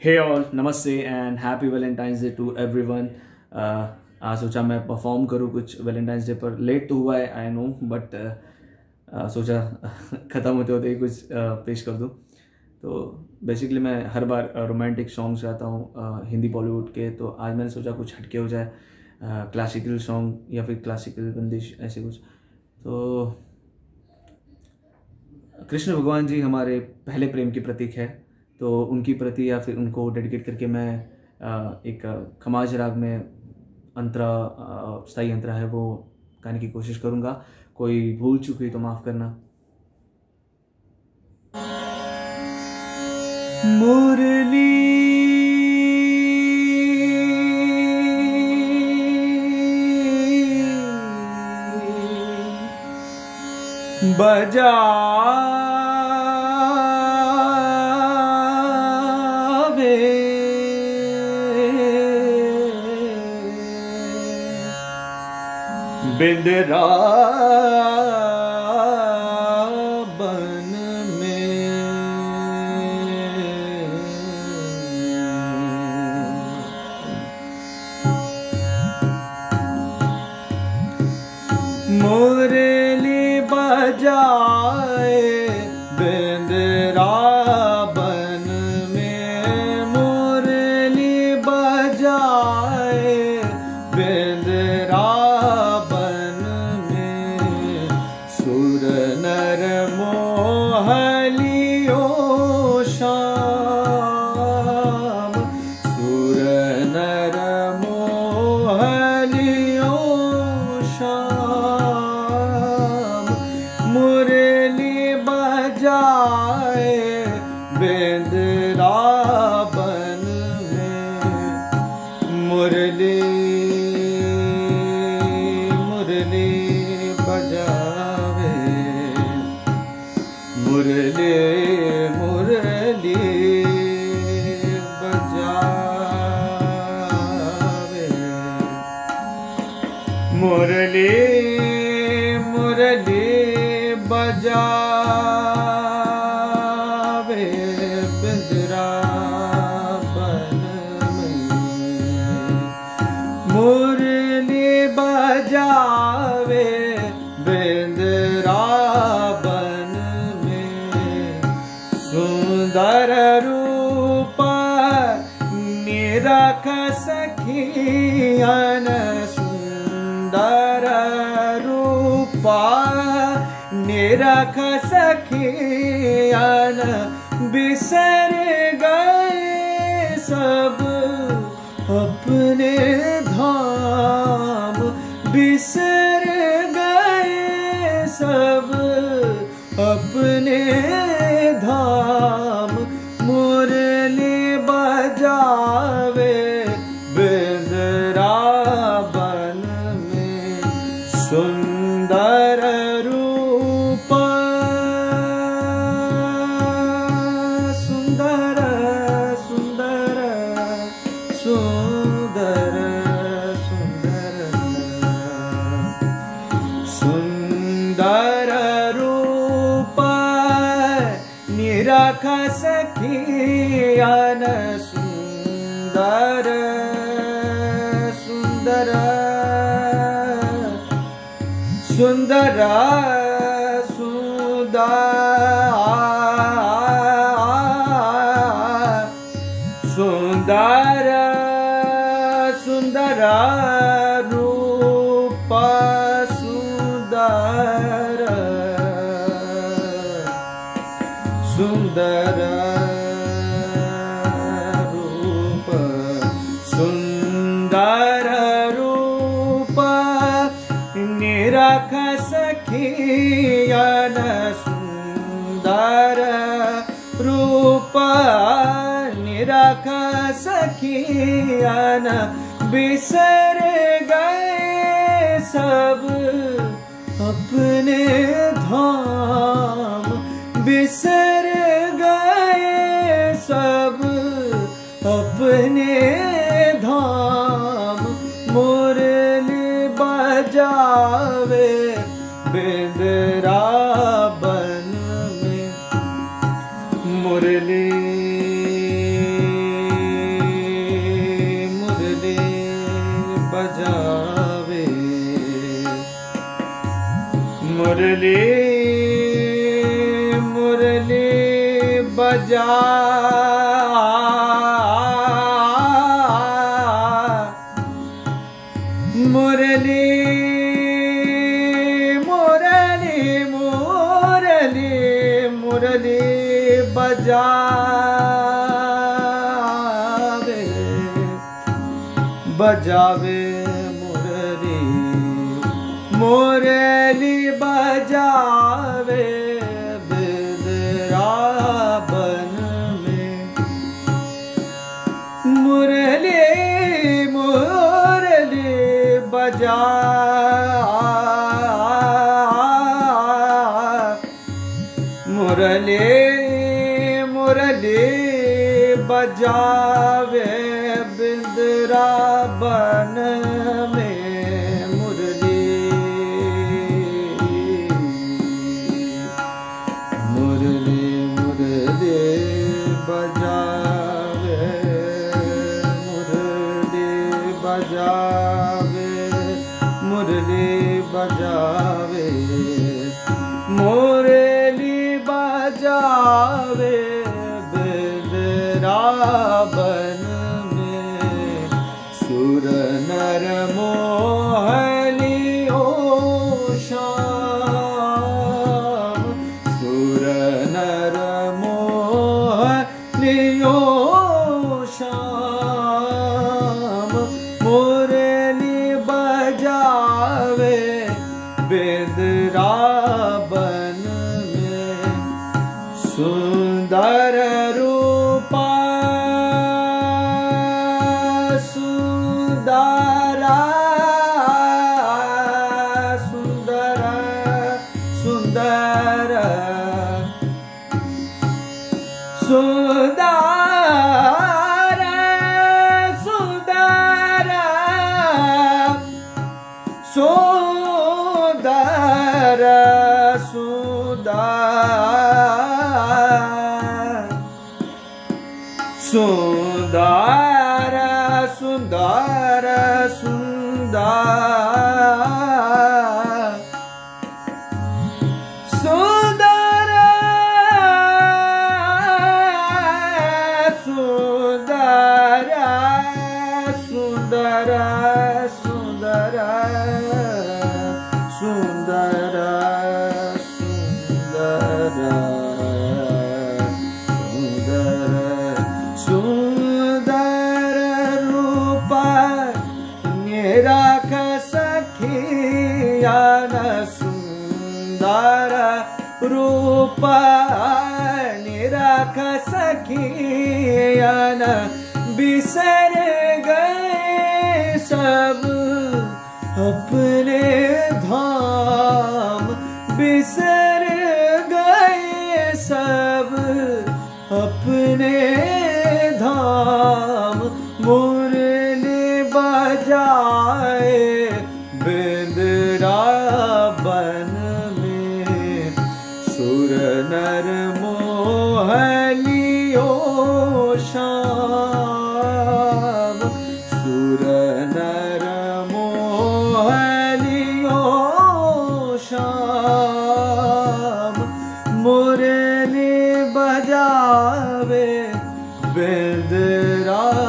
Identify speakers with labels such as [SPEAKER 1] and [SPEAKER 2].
[SPEAKER 1] हे all, नमस्ते and happy Valentine's day to everyone. आज सोचा मैं परफॉर्म करूँ कुछ वैलेंटाइंस डे पर। लेट तो हुआ है आई नो, बट सोचा ख़त्म होते होते ही कुछ पेश कर दूँ। तो बेसिकली मैं हर बार रोमांटिक सॉन्ग्स गाता हूँ हिंदी बॉलीवुड के, तो आज मैंने सोचा कुछ हटके हो जाए, क्लासिकल सॉन्ग या फिर क्लासिकल बंदिश ऐसे कुछ। तो कृष्ण भगवान जी हमारे पहले प्रेम की प्रतीक है, तो उनकी प्रति या फिर उनको डेडिकेट करके मैं एक खमाज राग में अंतरा, स्थाई अंतरा है, वो गाने की कोशिश करूँगा। कोई भूल चूक हुई तो माफ़ करना। मुरली बजा बिंदरा बन में मुरली बजाए बिंदरा बन में, मुरली बजाए बिंदरा सुर नर मोहलियो श्याम, सुर नर मोहलियो श्याम, मुरली बजाए बिंदरा बन में। मुरली मुरली बजावे, मुरली मुरली बजावे, मुरली मुरली बजावे बिंदरा बन में, मुरली बजावे बिंदरा बन में। सुंदर रूप निरख सखियन, सुंदर रूप निरख सखियन, बिसर गए सब अपने धाम, बिसर गए सब अपने धाम, मुरली बजावे बिंदरा बन में। सुंदर रूप सुंदर सुंदर सुंदर सुंदर सुंदर रूप निरख सखियन, सुंदर सुंदर सुंदर सुंदर सुंदर रूप सुंदर सुंदर रूप सुंदर रूप निरख सखियन, सुंदर रूप निरख सखियन, बिसर गए सब अपने धाम, बिसर गए सब अपने धाम, मुरली बजावे बिंदरा बन में। मुरली मुरली मुरली बजा मुरली मुरली मुरली मुरली बजावे बजावे मुरली मुरली बजावे बिंद्रावन में मुरली मुरली बजा मुरली मुरली बजावे बिंद्रावन में मुरली मुरली मुरली बजावे मुरली बजावे मुरली बजावे मुरली बजावे बिंद्रावन में सुर नर मोहलियो श्याम सुर नर मोहलियो श्याम मुरली बजावे बिंद्रावन में सुंदर रूपा सुंदरा सुंदर सुंदर सुंदर सुंदर सुंदर सुंदर सुंदर सुंदर सुंदर सुंदर सुंदर सुंदर सुंदर सुंदर रूपा निराख सखिया न सुंदर रूपा निराख सखिया न बिसर गए सब अपने धाम बिसर गए सब अपने धाम मुरली बजाए बिंद्रावन में सुर नर मोहलियो श्याम सुर नर मोहलियो श्याम मुरली बजावे बिंद्रा